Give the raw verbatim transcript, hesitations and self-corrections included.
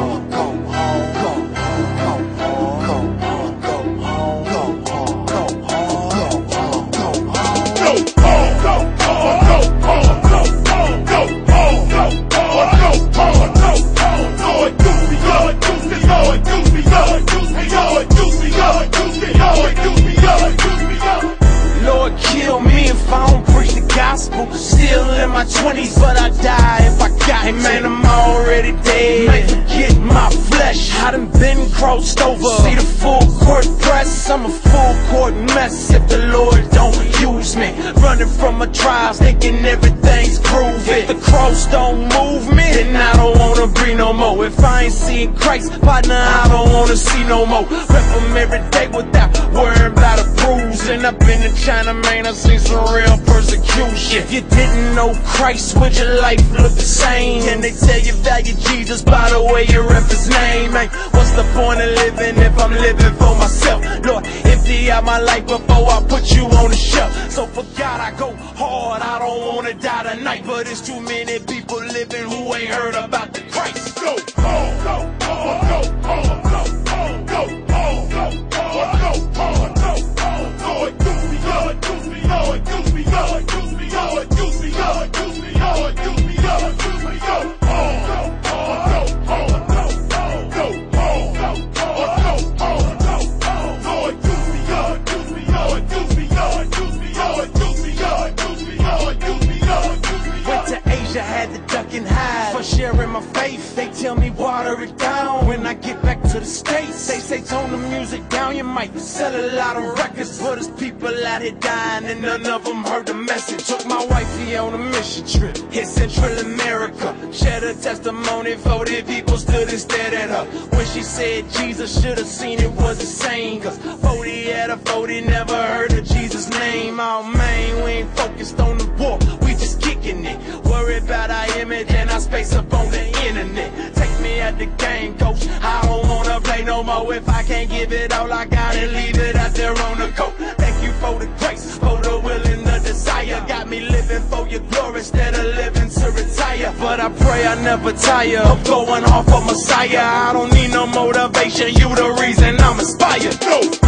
Lord, kill me if I don't preach the gospel. Still in my twenties, but I die if I got it. Man, I'm already dead. Man, forget my flesh. I done been crossed over. See the full court press, I'm a full court mess if the Lord don't use me. Running from my trials, thinking everything's groovy. If the cross don't move me, then I don't wanna breathe no more. If I ain't seeing Christ, partner, I don't wanna see no more. Rep him every day without worrying about a bruise. And up in the China, man, I seen some real persecution. If you didn't know Christ, would your life look the same? And they tell you value Jesus by the way you rep his name. Hey, what's the point of living if I'm living for myself? Lord, empty out my life before I put you on the shelf. So for God I go hard, I don't wanna die tonight. But it's too many people living who ain't heard about the Christ. Go hard, go hard, go hard, go hard, go hard, go hard, go hard, go hard. Lord, use me, Lord, use me, Lord, use me, Lord, use me, Lord, use me, Lord, use me, Lord, use me, Lord, use me, go hard, go hard, go hard, go hard, go hard, go hard, go hard. Lord, use me, Lord, use me, Lord, use me, Lord, use me, Lord, use me, Lord, use me, Lord, use me, Lord, use me. Went to Asia, had to duck and hide for sharing my faith. They tell me water it down when I get back to the States. They say tone the music down, you might sell a lot of records, but there's people out here dying and none of them heard the message. Took my wifey on a mission trip, hit Central America, shared her testimony, forty people stood and stared at her. When she said Jesus, should've seen it was insane, cause forty out of forty never heard of Jesus' name. Oh man, we ain't focused on the war, we just kicking it. Worried about our image and our space up on the internet. Take me at the game, coach, I don't wanna play no more. If I can't give it all I got and leave it out there on the court. Thank you for the grace, for the will and the desire. Got me living for your glory instead of living to retire. But I pray I never tire of going off of Messiah. I don't need no motivation, you the reason I'm inspired. Go!